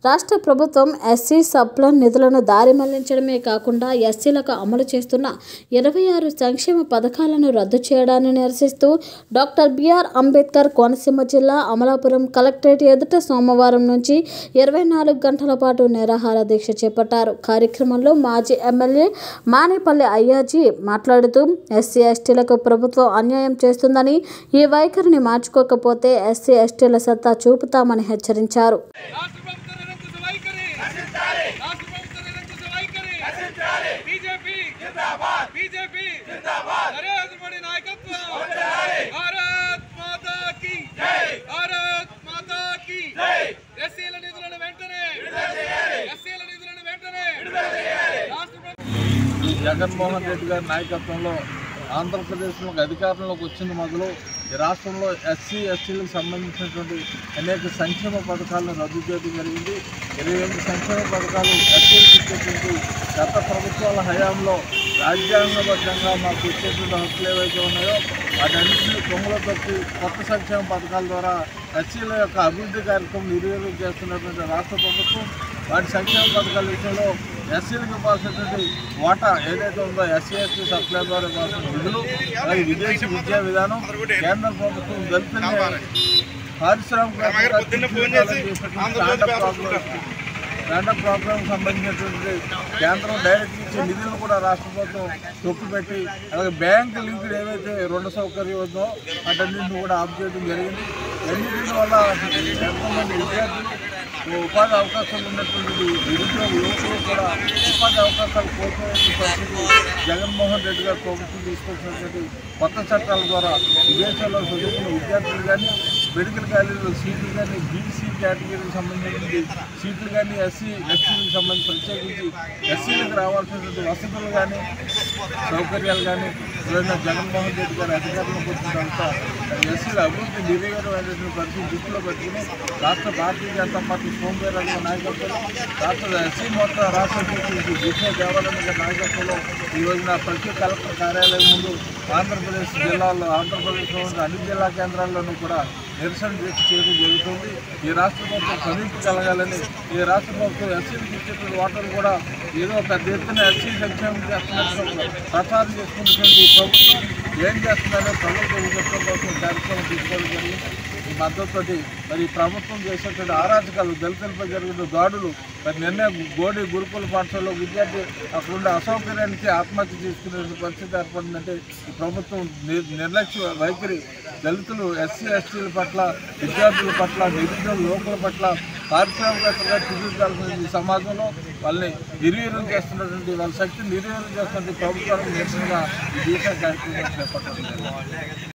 రాష్ట్ర ప్రభుత్వం SC sub plan నిధులను దారి మళ్లించడమే కాకుండా ఎస్సీలకు అమలు చేస్తున్న 26 సంక్షేమ పథకాలను రద్దు చేయడాన్ని నిరసిస్తూ డాక్టర్ బిఆర్ అంబేద్కర్ కోనసీమ జిల్లా అమలాపురం కలెక్టరేట్ ఎదుట సోమవారం నుంచి 24 గంటల పాటు నిరాహార దీక్ష చేపట్టారు. కార్యక్రమంలో మాజీ ఎమ్మెల్యే మానేపల్లి అయ్యాజీ మాట్లాడుతూ ఎస్సీ ఎస్టీలకు ప్రభుత్వం అన్యాయం చేస్తుందని, ఈ వైఖరిని మార్చుకోకపోతే ఎస్సీ ఎస్టీల సత్తా చూపుతామని హెచ్చరించారు. జగన్మోహన్ రెడ్డి గారి నాయకత్వంలో ఆంధ్రప్రదేశ్లో అధికారంలోకి వచ్చిన మొదలు ఈ రాష్ట్రంలో ఎస్సీ ఎస్టీలకు సంబంధించినటువంటి అనేక సంక్షేమ పథకాలను రద్దు చేయడం జరిగింది. 28 సంక్షేమ పథకాలు ఎస్సీలకు ఇచ్చేటువంటి గత ప్రభుత్వాల హయాంలో రాజ్యాంగబద్ధంగా మాకు ఇచ్చేటువంటి హక్కులు ఏవైతే ఉన్నాయో వాటన్నింటినీ కొమ్ములో తొక్కి కొత్త సంక్షేమ పథకాల ద్వారా ఎస్సీల యొక్క అభివృద్ధి కార్యక్రమం నిర్వహణ చేస్తున్నటువంటి రాష్ట్ర ప్రభుత్వం వాటి సంక్షేమ పథకాల విషయంలో ఎస్సీలకు ఇవ్వాల్సినటువంటి వాటా ఏదైతే ఉందో ఎస్సీ ఎస్టీ సప్లై ద్వారా ఇవ్వాల్సిన నిధులు, అలాగే విదేశీ విద్యా విధానం, కేంద్ర ప్రభుత్వం దళితుల్ని పారిశ్రామిక స్టాండప్ ప్రోగ్రామ్ సంబంధించినటువంటి కేంద్రం డైరెక్ట్ ఇచ్చే నిధులను కూడా రాష్ట్ర ప్రభుత్వం తొక్కుపెట్టి, అలాగే బ్యాంకు లింకులు ఏవైతే రుణ సౌకర్యం ఉందో వాటన్నింటిని కూడా ఆఫ్ చేయడం జరిగింది. ఎన్నింటి వల్ల ఎంతోమంది విద్యార్థులు ఉపాధి అవకాశాలు ఉన్నటువంటి నిరుద్యోగ యువకులు కూడా ఉపాధి అవకాశాలు కోల్పోయే పరిస్థితి జగన్మోహన్ రెడ్డి గారు ప్రభుత్వం తీసుకొచ్చినటువంటి కొత్త చట్టాల ద్వారా విదేశాల్లో చదువుకున్న విద్యార్థులు కానీ, మెడికల్ కాలేజీలో సీట్లు కానీ, బీసీ కేటగిరీకి సంబంధించిన సీట్లు కానీ, ఎస్సీ ఎస్టీలకు సంబంధించి ప్రత్యేకించి ఎస్సీలకు రావాల్సినటువంటి వసతులు కానీ, సౌకర్యాలు కానీ జగన్మోహన్ రెడ్డి గారు అధికారంలోకి వచ్చిన తర్వాత ఎస్సీల అభివృద్ధి నిర్వీర్యమైనటువంటి పరిస్థితి దృష్టిలో పెట్టుకుని రాష్ట్ర భారతీయ జనతా పార్టీ సోమవీరాజు నాయకత్వంలో, రాష్ట్ర ఎస్సీ మోర్చా రాష్ట్ర అధ్యక్షుడు విజయ దేవాలయం గారి నాయకత్వంలో ఈ రోజున ప్రతి కలెక్టర్ కార్యాలయం ముందు ఆంధ్రప్రదేశ్ జిల్లాల్లో, ఆంధ్రప్రదేశ్లో ఉన్న అన్ని జిల్లా కేంద్రాల్లోనూ కూడా నిరసన దీక్ష చేయడం జరుగుతుంది. ఈ రాష్ట్ర ప్రభుత్వం సమీక్ష కలగాలని, ఈ రాష్ట్ర ప్రభుత్వం ఎస్సీలకు ఇచ్చేటువంటి ఓటర్లు కూడా ఏదో పెద్ద ఎత్తున ఎస్సీ సంక్షేమం చేస్తున్నట్టు ప్రచారం చేసుకున్నటువంటి ప్రభుత్వం ఏం చేస్తున్నారో ప్రభుత్వం విజయం కోసం కార్యక్రమం తీసుకోవడం జరిగింది. ఈ మద్దతుతోటి మరి ప్రభుత్వం చేసేటువంటి అరాచకాలు, దళితులపై జరిగిన దాడులు, మరి నిన్న గోడి గురుకుల పాఠశాలలో విద్యార్థి అక్కడుండే అసౌకర్యానికి ఆత్మహత్య చేసుకునే పరిస్థితి ఏర్పడిందంటే ఈ ప్రభుత్వం నిర్లక్ష్య వైఖరి దళితులు, ఎస్సీ ఎస్టీల పట్ల, విద్యార్థుల పట్ల, నిరుద్యోగ యువకుల పట్ల పారిశ్రామికవేత్తలుగా తీర్చిదిద్దాల్సిన ఈ సమాజంలో వాళ్ళని నిర్వీర్యం చేస్తున్నటువంటి, వాళ్ళ శక్తిని నిర్వీర్యం చేస్తున్నటువంటి ప్రభుత్వానికి నిరసనగా ఈ దేశ కార్యక్రమం చేపట్టడం.